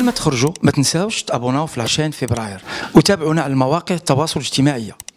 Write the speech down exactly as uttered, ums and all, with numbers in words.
ما تخرجوا ما تنساوش تابوناو في لاشين فبراير وتابعونا على المواقع التواصل الاجتماعي.